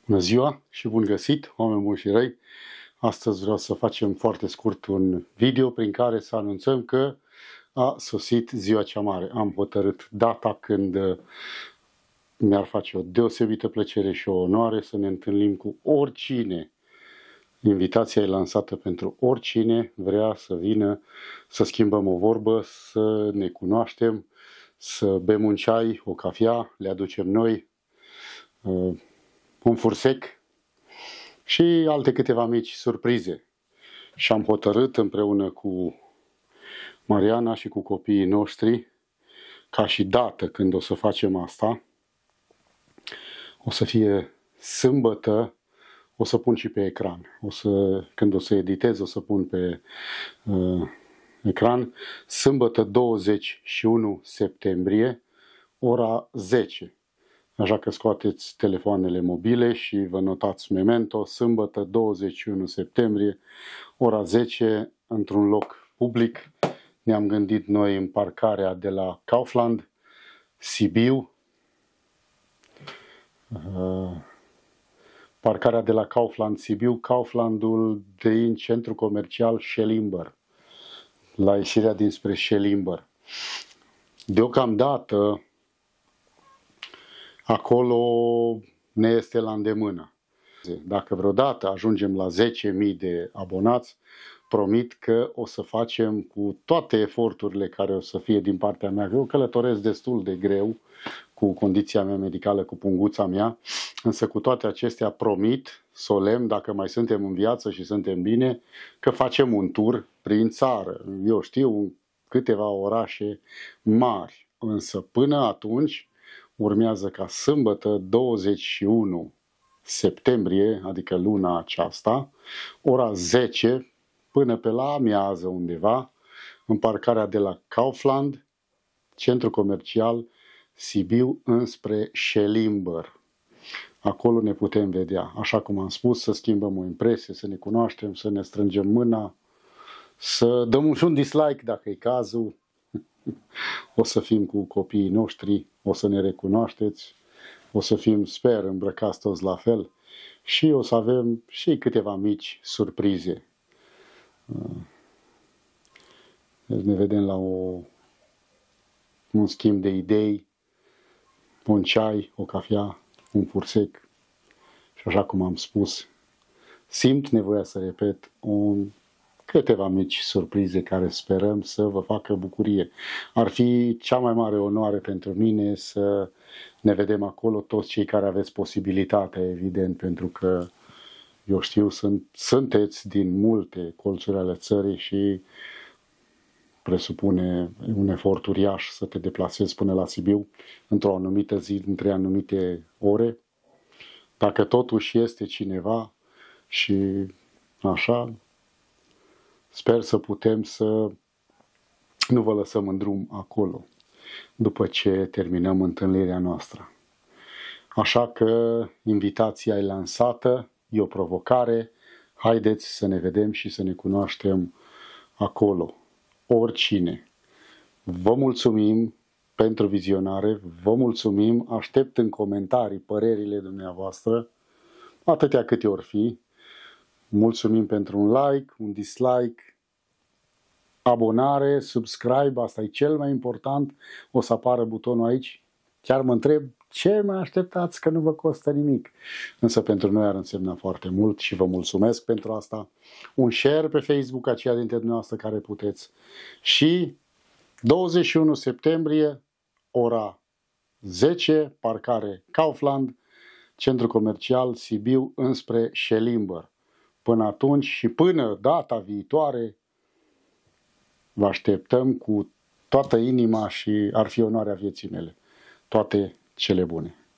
Bună ziua și bun găsit, oameni buni și răi! Astăzi vreau să facem foarte scurt un video prin care să anunțăm că a sosit ziua cea mare. Am hotărât data când mi-ar face o deosebită plăcere și o onoare să ne întâlnim cu oricine. Invitația e lansată pentru oricine vrea să vină, să schimbăm o vorbă, să ne cunoaștem, să bem un ceai, o cafea, le aducem noi, un fursec și alte câteva mici surprize. Și am hotărât împreună cu Mariana și cu copiii noștri, ca și dată când o să facem asta, o să fie sâmbătă, o să pun și pe ecran. Când o să editez, o să pun pe ecran, sâmbătă 21 septembrie, ora 10. Așa că scoateți telefoanele mobile și vă notați memento, sâmbătă 21 septembrie, ora 10, într-un loc public. Ne-am gândit noi în parcarea de la Kaufland, Sibiu. Parcarea de la Kaufland, Sibiu, Kauflandul din centru comercial Schellimber, la ieșirea dinspre Schellimber. Deocamdată, acolo ne este la îndemână. Dacă vreodată ajungem la 10.000 de abonați, promit că o să facem cu toate eforturile care o să fie din partea mea. Eu călătoresc destul de greu cu condiția mea medicală, cu punguța mea, însă cu toate acestea promit, solemn, dacă mai suntem în viață și suntem bine, că facem un tur prin țară. Eu știu câteva orașe mari, însă până atunci urmează ca sâmbătă 21 septembrie, adică luna aceasta, ora 10, până pe la amiază undeva, în parcarea de la Kaufland, centru comercial Sibiu, înspre Schellimber. Acolo ne putem vedea. Așa cum am spus, să schimbăm o impresie, să ne cunoaștem, să ne strângem mâna, să dăm și un dislike dacă e cazul. O să fim cu copiii noștri, o să ne recunoașteți, o să fim, sper, îmbrăcați toți la fel și o să avem și câteva mici surprize. Deci ne vedem la un schimb de idei, un ceai, o cafea, un fursec și așa cum am spus, simt nevoia să repet câteva mici surprize care sperăm să vă facă bucurie. Ar fi cea mai mare onoare pentru mine să ne vedem acolo toți cei care aveți posibilitatea, evident, pentru că eu știu, sunteți din multe colțuri ale țării și presupune un efort uriaș să te deplasezi până la Sibiu într-o anumită zi, între anumite ore. Dacă totuși este cineva și așa, sper să putem să nu vă lăsăm în drum acolo, după ce terminăm întâlnirea noastră. Așa că invitația e lansată, e o provocare, haideți să ne vedem și să ne cunoaștem acolo, oricine. Vă mulțumim pentru vizionare, vă mulțumim, aștept în comentarii părerile dumneavoastră, atâtea câte ori fi. Mulțumim pentru un like, un dislike, abonare, subscribe, asta e cel mai important. O să apară butonul aici. Chiar mă întreb ce mai așteptați, că nu vă costă nimic. Însă pentru noi ar însemna foarte mult și vă mulțumesc pentru asta. Un share pe Facebook, aceia dintre dumneavoastră care puteți. Și 21 septembrie, ora 10, parcare Kaufland, centru comercial Sibiu, înspre Schellimber. Până atunci și până data viitoare, vă așteptăm cu toată inima și ar fi onoarea vieții mele. Toate cele bune!